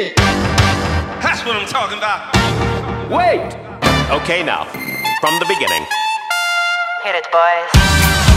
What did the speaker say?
shit. That's what I'm talking about. Wait! Okay, now, from the beginning. Hit it, boys.